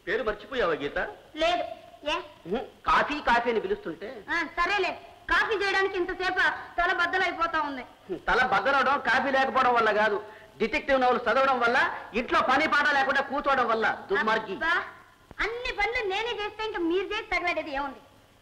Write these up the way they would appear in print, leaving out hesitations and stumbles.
పేరు మర్చిపోయావా గీత? లేదు. ఏ కాఫీ కాఫీ అని పిలుస్తుంటే సరేలే. కాఫీ చేయడానికి ఇంతసేపు తల బద్దలైపోతా ఉంది. తల బద్దలవడం కాఫీ లేకపోవడం వల్ల కాదు, డిటెక్టివ్ నవలు చదవడం వల్ల, ఇంట్లో పని పాట లేకుండా కూర్చోవడం వల్ల. దుర్మార్గి. అన్ని పనులు నేనే చేస్తే ఇంకా మీరు చేసి తగలేదేది ఏముంది?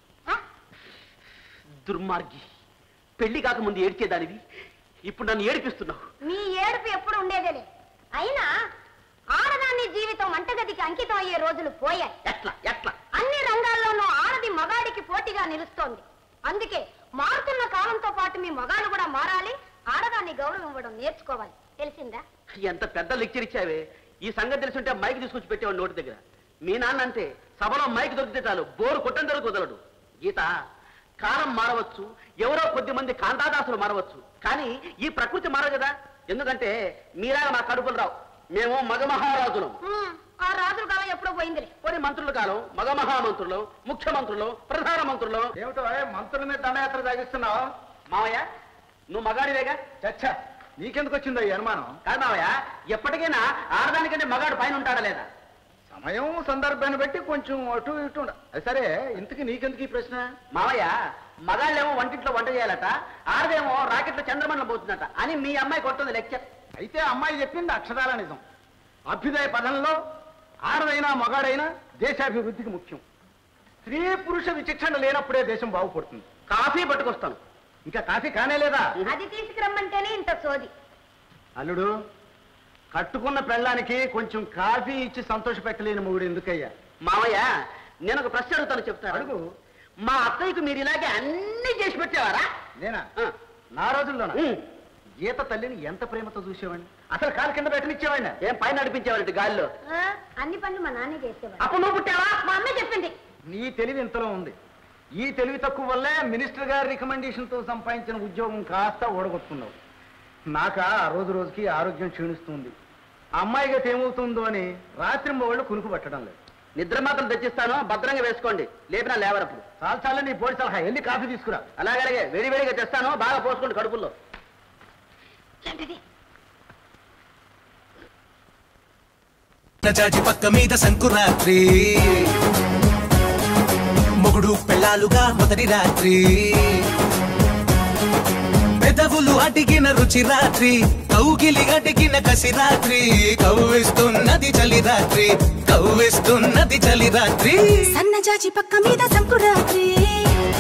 దుర్మార్గి. పెళ్లి కాకముందు ఏడ్చేదానివి, ఇప్పుడు నన్ను ఏడిపిస్తున్నావు. మీ ఏడుపు ఎప్పుడు ఉండేదేలే. అయినా ఆడదాన్ని జీవితం వంటగదికి అంకితం అయ్యే రోజులు పోయాయి. ఎట్లా ఎట్లా? అన్ని రంగాల్లోనూ ఆడది మగాడికి పోటీగా నిలుస్తోంది. అందుకే మారుతున్న కాలంతో పాటు మీ మగాడు కూడా మారాలి, ఆడదాన్ని గౌరవం ఇవ్వడం నేర్చుకోవాలి. తెలిసిందా? ఎంత పెద్ద లెక్చర్ ఇచ్చావే. ఈ సంగతి తెలుసుంటే మైక్ తీసుకొచ్చి పెట్టేవాడు నోటి దగ్గర. మీ నాన్న అంటే సభలో మైక్ దొరికితే చాలు బోరు కొట్టం దొరికి వదలడు. గీత, కాలం మారవచ్చు, ఎవరో కొద్ది మంది కాంతాదాసులు మారవచ్చు, కానీ ఈ ప్రకృతి మారదు కదా. ఎందుకంటే మీరాగా మా కడుపులు రావు. మేము మగమహారాజులం. ఆ రాజుల కాలం ఎప్పుడో పోయిందిలే. కొన్ని మంత్రుల కాలం మగమహామంత్రులు, ముఖ్యమంత్రులు, ప్రధానమంత్రులు. ఏమిటో మంత్రుల మీద దండయాత్ర సాగిస్తున్నావు? మావయ్య, నువ్వు మగాడివేగా. చచ్చా, నీకెందుకు వచ్చిందో ఈ అనుమానం? కాదు మావయ్య, ఎప్పటికైనా ఆడదానికంటే మగాడు పైన ఉంటాడా లేదా? సమయం సందర్భాన్ని బట్టి కొంచెం అటు ఇటు అది సరే. ఇంతకీ నీకెందుకు ఈ ప్రశ్న? మావయ్య, మగాళ్ళేమో వంటింట్లో వంట చేయాలట, ఆడదేమో రాకెట్లో చంద్రమండలం పోతుందట అని మీ అమ్మాయి కొడుతుంది లెక్చర్. అయితే అమ్మాయి చెప్పింది అక్షరాల నిజం. అభ్యుదయ పదంలో ఆడదైనా మగాడైనా దేశాభివృద్ధికి ముఖ్యం. స్త్రీ పురుష విచక్షణ లేనప్పుడే దేశం బాగుపడుతుంది. కాఫీ పట్టుకొస్తాను. ఇంకా కాఫీ కానే లేదా? అది తీసుకురమ్మంటేనే ఇంత సోది. అల్లుడు, కట్టుకున్న పెళ్ళానికి కొంచెం కాఫీ ఇచ్చి సంతోష పెట్టలేని మొగుడు ఎందుకయ్యా? మావయ్య, నేను ఒక ప్రశ్న అడుగుతాను, చెప్తాను. అడుగు. మా అత్తయ్యకు మీరు ఇలాగే అన్ని చేసి పెట్టేవారా? నేనా? నా రోజుల్లోనా? గీత తల్లిని ఎంత ప్రేమతో చూసేవాడిని. అసలు కాలు కింద పెట్టనిచ్చేవాడిని. ఏం పైన నడిపించేవారంటే గాల్లో? అన్ని పనులు మా నాన్నే చేసేవాడు. అప్పుడు నువ్వు పుట్టావా? మా అమ్మే చెప్పింది. నీ తెలివి ఇంతలో ఉంది. ఈ తెలివి తక్కువ వల్లే మినిస్టర్ గారి రికమెండేషన్ తో సంపాదించిన ఉద్యోగం కాస్త ఓడగొట్టుకున్నావు. నాక రోజు రోజుకి ఆరోగ్యం క్షీణిస్తుంది. అమ్మాయిగా ఏమవుతుందో అని రాత్రి వాళ్ళు కునుకు పట్టడం లేదు. నిద్ర మాత్రం తెచ్చిస్తాను, భద్రంగా వేసుకోండి. లేపినా లేవరప్పుడు. చాలా చాలా నీ పోటీ సలహా. వెళ్ళి కాఫీ తీసుకురా. అలాగే వేడి వేడిగా తెస్తాను, బాగా పోసుకోండి కడుపుల్లో. జాజి పక్క మీద సంకురాత్రి, మొగుడు పెళ్ళాలుగా మొదటి రాత్రి, పెదవులు అడిగిన రుచి రాత్రి, కౌగిలి అడిగిన కసి రాత్రి, కవ్విస్తున్నది చలి రాత్రి, కవ్విస్తున్నది చలి రాత్రి. సన్నజాజి పక్క మీద సంకురాత్రి.